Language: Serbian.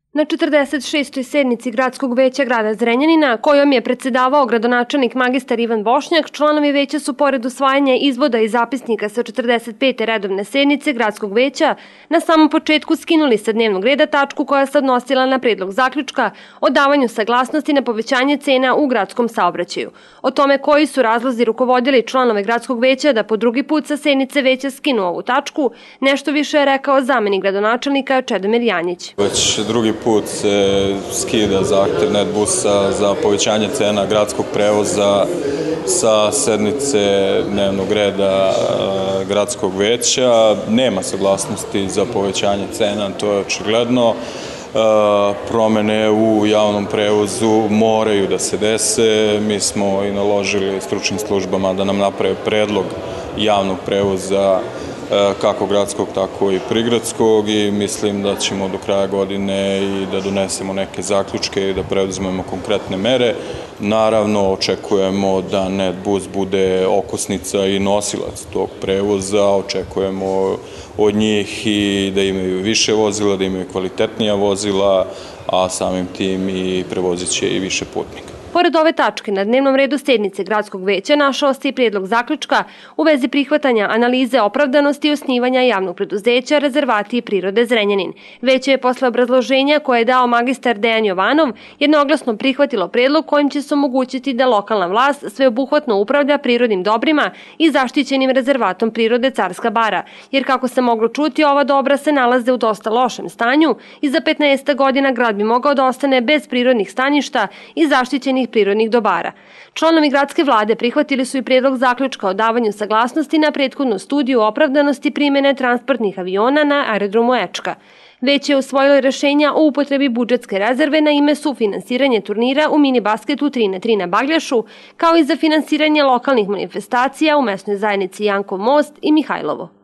Na 46. sednici Gradskog veća grada Zrenjanina, kojom je predsedavao gradonačelnik magistar Ivan Bošnjak, članovi veća su pored usvajanja izvoda i zapisnika sa 45. redovne sednice Gradskog veća na samom početku skinuli sa dnevnog reda tačku koja se odnosila na predlog zaključka o davanju saglasnosti na povećanje cena u gradskom saobraćaju. O tome koji su razlozi rukovodili članove Gradskog veća da po drugi put sa sednice veća skinu ovu tačku, nešto više je rekao zamenik gradonačelnika Čedomir Janjić. Već drugi put se skida zahtev Netbusa za povećanje cena gradskog prevoza sa sednice dnevnog reda Gradskog veća. Nema saglasnosti za povećanje cena, to je očigledno. Promene u javnom prevozu moraju da se dese. Mi smo i naložili stručnim službama da nam naprave predlog javnog prevoza kako gradskog, tako i prigradskog, i mislim da ćemo do kraja godine i da donesemo neke zaključke i da preduzmemo konkretne mere. Naravno, očekujemo da Netbus bude okosnica i nosilac tog prevoza, očekujemo od njih i da imaju više vozila, da imaju kvalitetnija vozila, a samim tim i prevozit će i više putnika. Pored ove tačke, na dnevnom redu sednice Gradskog veća našao se i predlog zaključka u vezi prihvatanja analize opravdanosti i osnivanja javnog preduzeća Rezervati prirode Zrenjanin. Veće je posle obrazloženja koje je dao magistar Dejan Jovanov jednoglasno prihvatilo predlog kojim će se omogućiti da lokalna vlast sveobuhvatno upravlja prirodnim dobrima i zaštićenim rezervatom prirode Carska bara, jer kako se moglo čuti, ova dobra se nalaze u dosta lošem stanju i za 15 godina grad bi mogao da ostane bez prirodnih staništa i zaštićenih prirodnih dobara. Članovi gradske vlade prihvatili su i predlog zaključka o davanju saglasnosti na prethodnu studiju opravdanosti primene transportnih aviona na aerodromu Ečka. Već je usvojilo rešenja o upotrebi budžetske rezerve na ime sufinansiranje turnira u mini basketu 3x3 na Bagljašu, kao i za finansiranje lokalnih manifestacija u mesnoj zajednici Jankov most i Mihajlovo.